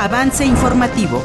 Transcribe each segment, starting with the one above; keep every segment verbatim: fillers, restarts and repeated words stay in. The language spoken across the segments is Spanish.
Avance informativo.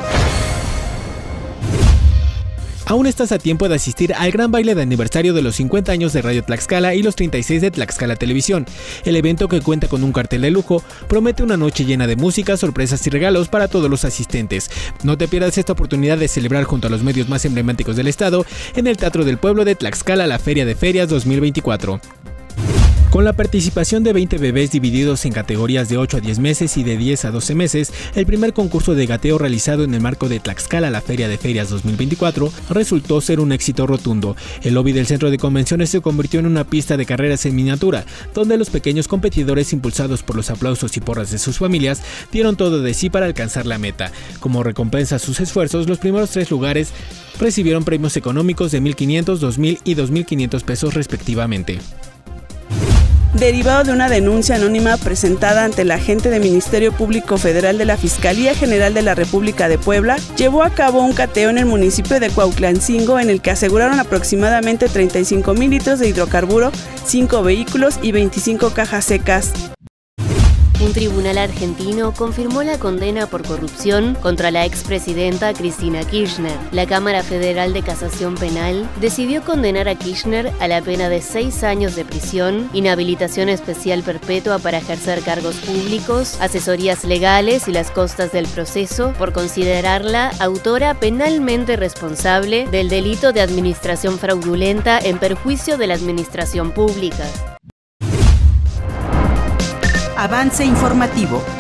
Aún estás a tiempo de asistir al gran baile de aniversario de los cincuenta años de Radio Tlaxcala y los treinta y seis de Tlaxcala Televisión. El evento, que cuenta con un cartel de lujo, promete una noche llena de música, sorpresas y regalos para todos los asistentes. No te pierdas esta oportunidad de celebrar junto a los medios más emblemáticos del estado en el Teatro del Pueblo de Tlaxcala la Feria de Ferias dos mil veinticuatro. Con la participación de veinte bebés divididos en categorías de ocho a diez meses y de diez a doce meses, el primer concurso de gateo realizado en el marco de Tlaxcala la Feria de Ferias dos mil veinticuatro resultó ser un éxito rotundo. El lobby del centro de convenciones se convirtió en una pista de carreras en miniatura, donde los pequeños competidores, impulsados por los aplausos y porras de sus familias, dieron todo de sí para alcanzar la meta. Como recompensa a sus esfuerzos, los primeros tres lugares recibieron premios económicos de mil quinientos, dos mil y dos mil quinientos pesos respectivamente. Derivado de una denuncia anónima presentada ante el agente del Ministerio Público Federal de la Fiscalía General de la República de Puebla, llevó a cabo un cateo en el municipio de Cuautlancingo en el que aseguraron aproximadamente treinta y cinco mil litros de hidrocarburo, cinco vehículos y veinticinco cajas secas. Un tribunal argentino confirmó la condena por corrupción contra la expresidenta Cristina Kirchner. La Cámara Federal de Casación Penal decidió condenar a Kirchner a la pena de seis años de prisión, inhabilitación especial perpetua para ejercer cargos públicos, asesorías legales y las costas del proceso, por considerarla autora penalmente responsable del delito de administración fraudulenta en perjuicio de la administración pública. Avance informativo.